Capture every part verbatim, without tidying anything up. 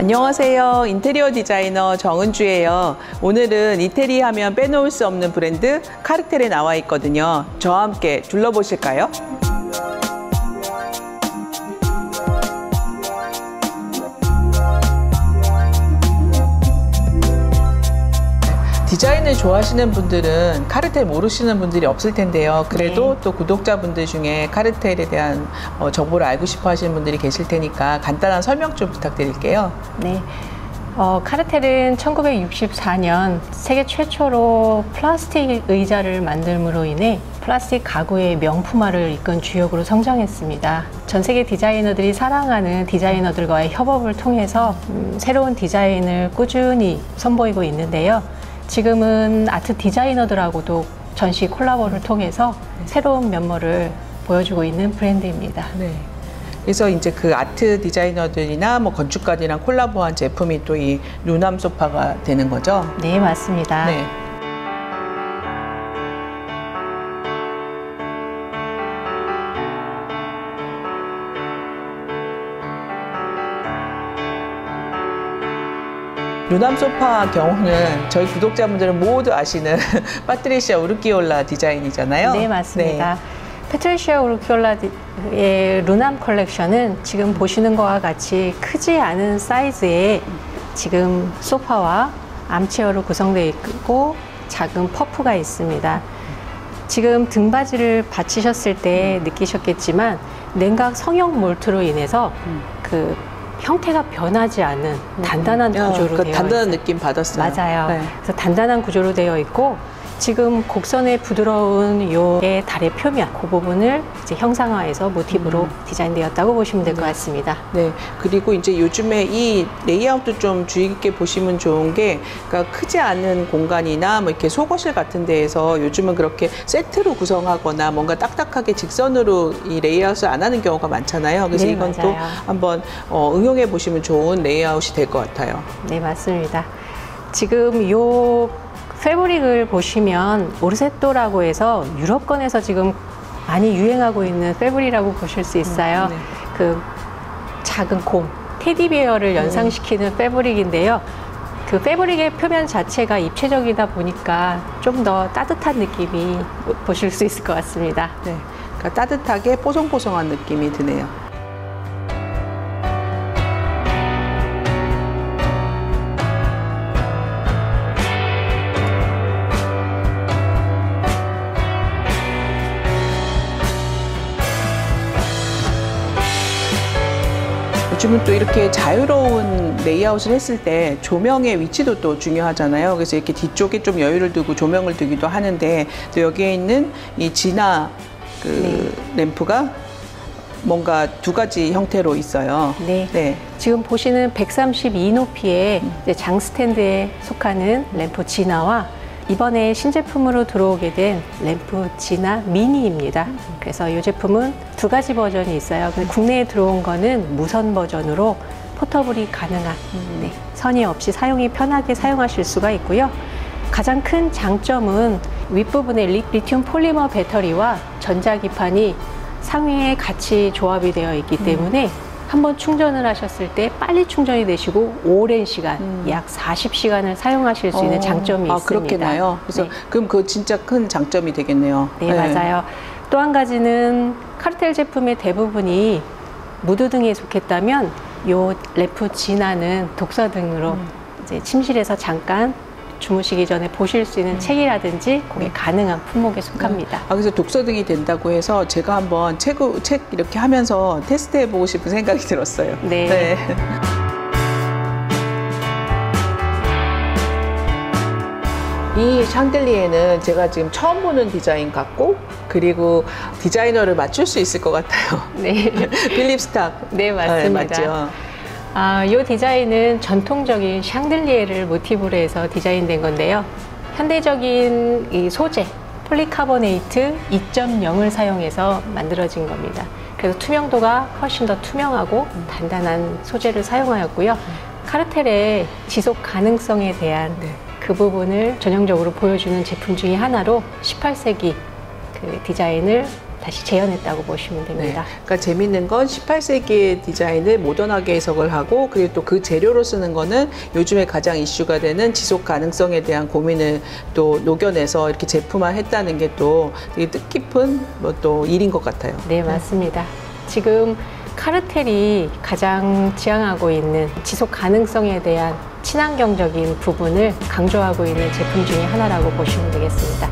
안녕하세요. 인테리어 디자이너 정은주예요. 오늘은 이태리 하면 빼놓을 수 없는 브랜드 카르텔에 나와 있거든요. 저와 함께 둘러보실까요? 디자인을 좋아하시는 분들은 카르텔 모르시는 분들이 없을 텐데요. 그래도 네. 또 구독자분들 중에 카르텔에 대한 어, 정보를 알고 싶어 하시는 분들이 계실 테니까 간단한 설명 좀 부탁드릴게요. 네. 어, 카르텔은 천구백육십사 년 세계 최초로 플라스틱 의자를 만듦으로 인해 플라스틱 가구의 명품화를 이끈 주역으로 성장했습니다. 전 세계 디자이너들이 사랑하는 디자이너들과의 협업을 통해서 음, 새로운 디자인을 꾸준히 선보이고 있는데요. 지금은 아트 디자이너들하고도 전시 콜라보를 통해서 새로운 면모를 보여주고 있는 브랜드입니다. 네. 그래서 이제 그 아트 디자이너들이나 뭐 건축가들이랑 콜라보한 제품이 또 이 루남 소파가 되는 거죠? 네, 맞습니다. 네. 루남 소파 경우는 저희 구독자분들은 모두 아시는 파트리시아 우르키올라 디자인이잖아요. 네, 맞습니다. 네. 파트리시아 우르키올라의 루남 컬렉션은 지금 보시는 것과 같이 크지 않은 사이즈의 지금 소파와 암체어로 구성되어 있고 작은 퍼프가 있습니다. 지금 등받이를 받치셨을 때 느끼셨겠지만 냉각 성형 몰트로 인해서 그 형태가 변하지 않은 단단한 야, 구조로 그러니까 되어 단단한 있어요. 느낌 받았어요. 맞아요. 네. 그래서 단단한 구조로 되어 있고 지금 곡선의 부드러운 요의 달의 표면 그 부분을 이제 형상화해서 모티브로 음. 디자인되었다고 보시면 될 것 네. 같습니다. 네. 그리고 이제 요즘에 이 레이아웃도 좀 주의 깊게 보시면 좋은 게, 그러니까 크지 않은 공간이나 뭐 이렇게 속옷실 같은 데에서 요즘은 그렇게 세트로 구성하거나 뭔가 딱딱하게 직선으로 이 레이아웃을 안 하는 경우가 많잖아요. 그래서 네, 이건 맞아요. 또 한번 어, 응용해 보시면 좋은 레이아웃이 될 것 같아요. 네, 맞습니다. 지금 요 패브릭을 보시면 오르세토라고 해서 유럽권에서 지금 많이 유행하고 있는 패브릭이라고 보실 수 있어요. 음, 네. 그 작은 곰, 테디베어를 연상시키는 음. 패브릭인데요. 그 패브릭의 표면 자체가 입체적이다 보니까 좀 더 따뜻한 느낌이 보실 수 있을 것 같습니다. 네, 그러니까 따뜻하게 뽀송뽀송한 느낌이 드네요. 요즘은 또 이렇게 자유로운 레이아웃을 했을 때 조명의 위치도 또 중요하잖아요. 그래서 이렇게 뒤쪽에 좀 여유를 두고 조명을 두기도 하는데, 또 여기에 있는 이 진화 그 네. 램프가 뭔가 두 가지 형태로 있어요. 네. 네. 지금 보시는 백삼십이 높이의 음. 장 스탠드에 속하는 램프 진화와 이번에 신제품으로 들어오게 된 램프 진화 미니입니다. 음. 그래서 이 제품은 두 가지 버전이 있어요. 근데 국내에 들어온 거는 무선 버전으로 포터블이 가능한 음. 네, 선이 없이 사용이 편하게 사용하실 수가 있고요. 가장 큰 장점은 윗부분에 리, 리튬 폴리머 배터리와 전자기판이 상위에 같이 조합이 되어 있기 때문에 음. 한번 충전을 하셨을 때 빨리 충전이 되시고 오랜 시간, 음. 약 사십 시간을 사용하실 수 있는 어. 장점이 아, 있습니다. 그렇겠나요? 그래서 네. 그럼 그 진짜 큰 장점이 되겠네요. 네, 네. 맞아요. 또 한 가지는 카르텔 제품의 대부분이 무드등에 속했다면 요 램프 진화는 독서등으로 음. 이제 침실에서 잠깐 주무시기 전에 보실 수 있는 음. 책이라든지 그게 네. 가능한 품목에 속합니다. 아, 그래서 독서등이 된다고 해서 제가 한번 책, 책 이렇게 하면서 테스트해보고 싶은 생각이 들었어요. 네. 네. 이 샹들리에는 제가 지금 처음 보는 디자인 같고, 그리고 디자이너를 맞출 수 있을 것 같아요. 네. 필립 스탁. 네, 맞습니다. 네, 맞죠? 아, 이 디자인은 전통적인 샹들리에를 모티브로 해서 디자인된 건데요. 현대적인 이 소재, 폴리카보네이트 이 점 영을 사용해서 만들어진 겁니다. 그래서 투명도가 훨씬 더 투명하고 단단한 소재를 사용하였고요. 카르텔의 지속 가능성에 대한 네. 그 부분을 전형적으로 보여주는 제품 중에 하나로 십팔 세기 그 디자인을 다시 재현했다고 보시면 됩니다. 네. 그러니까 재밌는 건 십팔 세기의 디자인을 모던하게 해석을 하고, 그리고 또 그 재료로 쓰는 거는 요즘에 가장 이슈가 되는 지속 가능성에 대한 고민을 또 녹여내서 이렇게 제품화했다는 게 또 되게 뜻깊은 뭐 또 일인 것 같아요. 네, 맞습니다. 지금 카르텔이 가장 지향하고 있는 지속 가능성에 대한 친환경적인 부분을 강조하고 있는 제품 중에 하나라고 보시면 되겠습니다.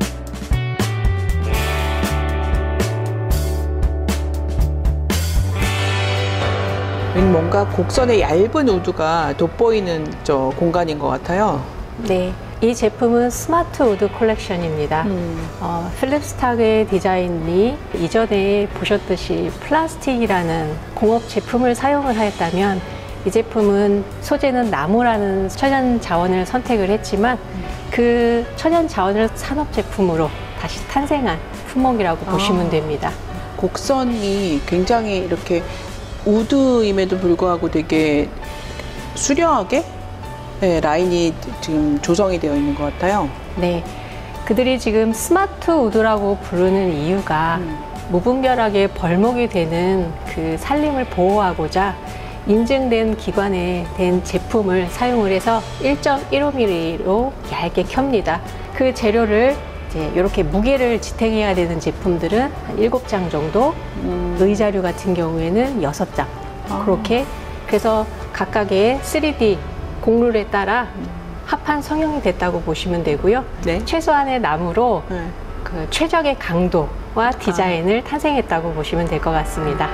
뭔가 곡선의 얇은 우드가 돋보이는 저 공간인 것 같아요. 네, 이 제품은 스마트 우드 컬렉션입니다. 음. 어, 필립 스탁의 디자인이 이전에 보셨듯이 플라스틱이라는 공업 제품을 사용을 하였다면, 이 제품은 소재는 나무라는 천연 자원을 선택을 했지만 그 천연 자원을 산업 제품으로 다시 탄생한 품목이라고 아. 보시면 됩니다. 곡선이 굉장히 이렇게 우드임에도 불구하고 되게 수려하게 네, 라인이 지금 조성이 되어 있는 것 같아요. 네, 그들이 지금 스마트 우드라고 부르는 이유가 음. 무분별하게 벌목이 되는 그 산림을 보호하고자 인증된 기관에 된 제품을 사용을 해서 일 점 일오 밀리미터로 얇게 켭니다. 그 재료를 이제 이렇게 무게를 지탱해야 되는 제품들은 한 일곱 장 정도, 음. 의자류 같은 경우에는 여섯 장. 아. 그렇게 그래서 각각의 쓰리디 곡룰에 따라 합한 성형이 됐다고 보시면 되고요. 네. 최소한의 나무로 네. 그 최적의 강도와 디자인을 아. 탄생했다고 보시면 될 것 같습니다.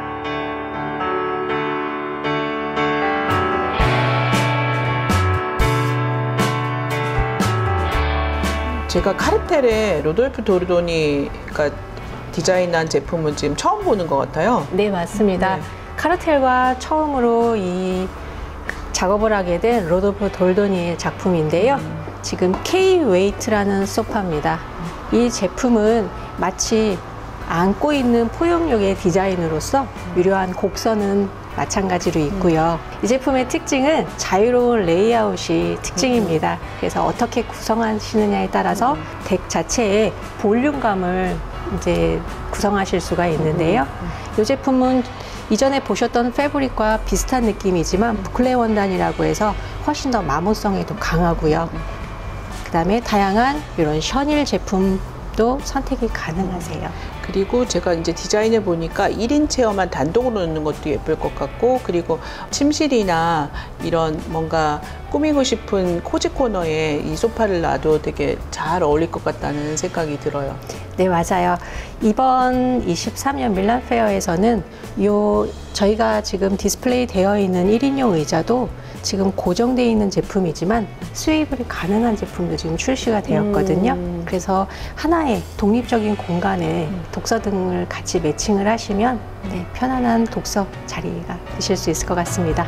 제가 카르텔의 로돌프 도르도니가 디자인한 제품은 지금 처음 보는 것 같아요. 네, 맞습니다. 네. 카르텔과 처음으로 이 작업을 하게 된 로돌프 도르도니의 작품인데요. 음. 지금 K-웨이트라는 소파입니다. 이 제품은 마치 안고 있는 포용력의 디자인으로서 유려한 곡선은 마찬가지로 있고요. 음. 이 제품의 특징은 자유로운 레이아웃이 특징입니다. 음. 그래서 어떻게 구성하시느냐에 따라서 음. 덱 자체의 볼륨감을 이제 구성하실 수가 있는데요. 음. 이 제품은 이전에 보셨던 패브릭과 비슷한 느낌이지만 부클레 원단이라고 해서 훨씬 더 마모성이 더 강하고요. 그 다음에 다양한 이런 셔닐 제품도 선택이 가능하세요. 그리고 제가 이제 디자인해 보니까 일 인 체어만 단독으로 넣는 것도 예쁠 것 같고, 그리고 침실이나 이런 뭔가 꾸미고 싶은 코지 코너에 이 소파를 놔도 되게 잘 어울릴 것 같다는 생각이 들어요. 네, 맞아요. 이번 이십삼 년 밀란 페어에서는 요 저희가 지금 디스플레이 되어 있는 일 인용 의자도 지금 고정되어 있는 제품이지만 수입이 가능한 제품도 지금 출시가 되었거든요. 음. 그래서 하나의 독립적인 공간에 음. 독서 등을 같이 매칭을 하시면 네, 편안한 독서 자리가 되실 수 있을 것 같습니다.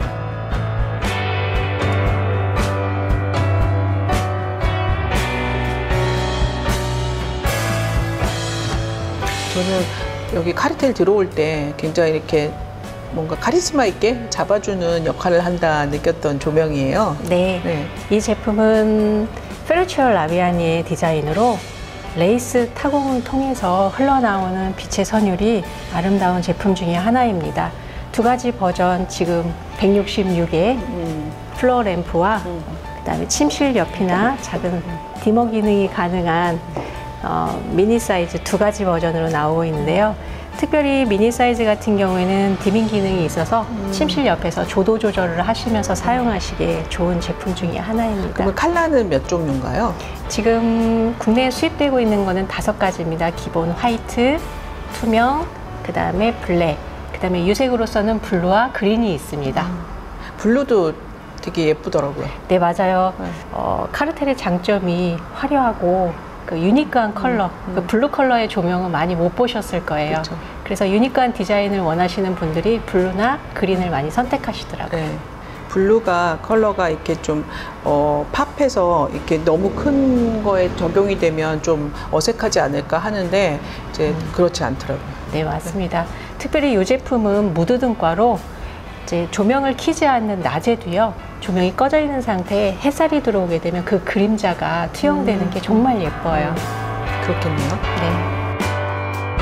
저는 여기 카르텔 들어올 때 굉장히 이렇게 뭔가 카리스마 있게 잡아주는 역할을 한다 느꼈던 조명이에요. 네, 네. 이 제품은 페르치오 라비아니의 디자인으로 레이스 타공을 통해서 흘러나오는 빛의 선율이 아름다운 제품 중에 하나입니다. 두 가지 버전, 지금 백육십육 개 음. 플로어 램프와 음. 그다음에 침실 옆이나 작은 디머 기능이 가능한 어, 미니 사이즈 두 가지 버전으로 나오고 있는데요. 특별히 미니 사이즈 같은 경우에는 디밍 기능이 있어서 음. 침실 옆에서 조도 조절을 하시면서 사용하시기에 좋은 제품 중에 하나입니다. 그럼 컬러는 몇 종류인가요? 지금 국내에 수입되고 있는 거는 다섯 가지입니다. 기본 화이트, 투명, 그 다음에 블랙, 그 다음에 유색으로서는 블루와 그린이 있습니다. 음. 블루도 되게 예쁘더라고요. 네, 맞아요. 네. 어, 카르텔의 장점이 화려하고 그 유니크한 컬러, 음, 음. 그 블루 컬러의 조명은 많이 못 보셨을 거예요. 그쵸. 그래서 유니크한 디자인을 원하시는 분들이 블루나 그린을 많이 선택하시더라고요. 네. 블루가 컬러가 이렇게 좀 어, 팝해서 이렇게 너무 큰 거에 적용이 되면 좀 어색하지 않을까 하는데 이제 음. 그렇지 않더라고요. 네, 맞습니다. 네. 특별히 이 제품은 무드 등과로 이제 조명을 켜지 않는 낮에도요, 조명이 꺼져 있는 상태에 햇살이 들어오게 되면 그 그림자가 투영되는 음. 게 정말 예뻐요. 그렇겠네요. 네.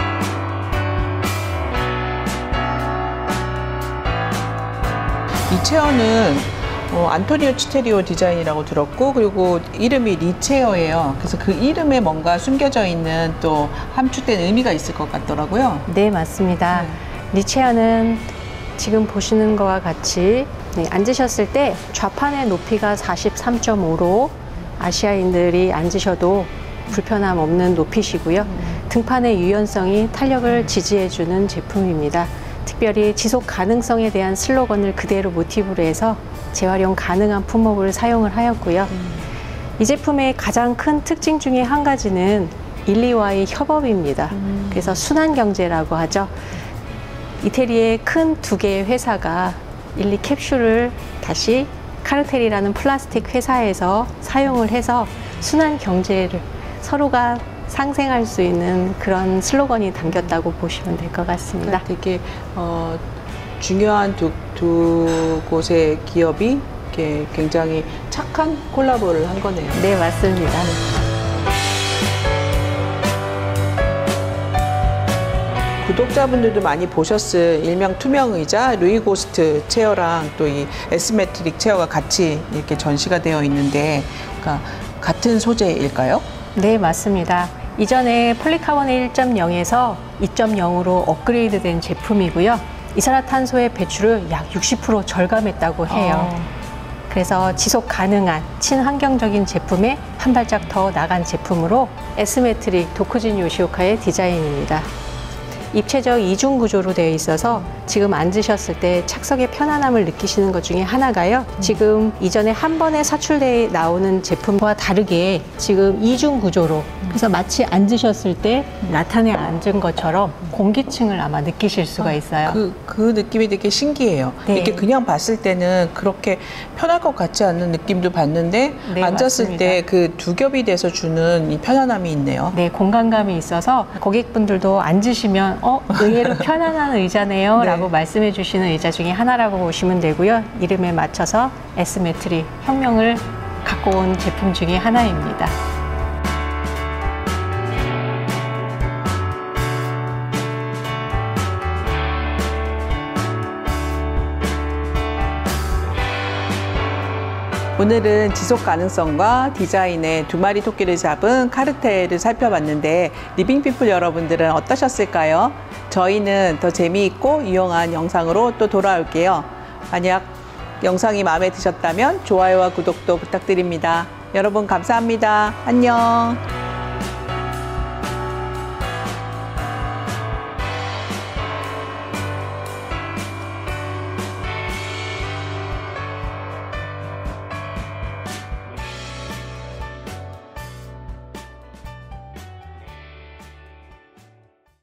이 체어는 어, 안토니오 치테리오 디자인이라고 들었고, 그리고 이름이 리체어예요. 그래서 그 이름에 뭔가 숨겨져 있는 또 함축된 의미가 있을 것 같더라고요. 네, 맞습니다. 네. 리체어는 지금 보시는 것과 같이 네, 앉으셨을 때 좌판의 높이가 사십삼 점 오로 아시아인들이 앉으셔도 불편함 없는 높이시고요. 음. 등판의 유연성이 탄력을 지지해주는 제품입니다. 특별히 지속 가능성에 대한 슬로건을 그대로 모티브로 해서 재활용 가능한 품목을 사용을 하였고요. 음. 이 제품의 가장 큰 특징 중에 한 가지는 일리와의 협업입니다. 음. 그래서 순환경제라고 하죠. 이태리의 큰 두 개의 회사가 일리 캡슐을 다시 카르텔이라는 플라스틱 회사에서 사용을 해서 순환경제를 서로가 상생할 수 있는 그런 슬로건이 담겼다고 보시면 될 것 같습니다. 되게 어, 중요한 두, 두 곳의 기업이 이렇게 굉장히 착한 콜라보를 한 거네요. 네, 맞습니다. 구독자분들도 많이 보셨을 일명 투명 의자 루이 고스트 체어랑 또 이 에스메트릭 체어가 같이 이렇게 전시가 되어 있는데, 그러니까 같은 소재일까요? 네, 맞습니다. 이전에 폴리카본의 일 점 영에서 이 점 영으로 업그레이드된 제품이고요. 이산화탄소의 배출을 약 육십 퍼센트 절감했다고 해요. 어. 그래서 지속 가능한 친환경적인 제품에 한 발짝 더 나간 제품으로 에스메트릭 도쿠진 요시오카의 디자인입니다. 입체적 이중 구조로 되어 있어서 지금 앉으셨을 때 착석의 편안함을 느끼시는 것 중에 하나가요. 지금 이전에 한 번에 사출되어 나오는 제품과 다르게 지금 이중 구조로, 그래서 마치 앉으셨을 때 라탄에 앉은 것처럼 공기층을 아마 느끼실 수가 있어요. 그, 그 느낌이 되게 신기해요. 네. 이렇게 그냥 봤을 때는 그렇게 편할 것 같지 않은 느낌도 받는데, 네, 앉았을 때 그 두 겹이 돼서 주는 이 편안함이 있네요. 네, 공간감이 있어서 고객분들도 앉으시면 어, 의외로 편안한 의자네요. 네. 라고 말씀해 주시는 의자 중에 하나라고 보시면 되고요. 이름에 맞춰서 에스메트릭 혁명을 갖고 온 제품 중에 하나입니다. 오늘은 지속 가능성과 디자인의 두 마리 토끼를 잡은 카르텔을 살펴봤는데, 리빙피플 여러분들은 어떠셨을까요? 저희는 더 재미있고 유용한 영상으로 또 돌아올게요. 만약 영상이 마음에 드셨다면 좋아요와 구독도 부탁드립니다. 여러분 감사합니다. 안녕.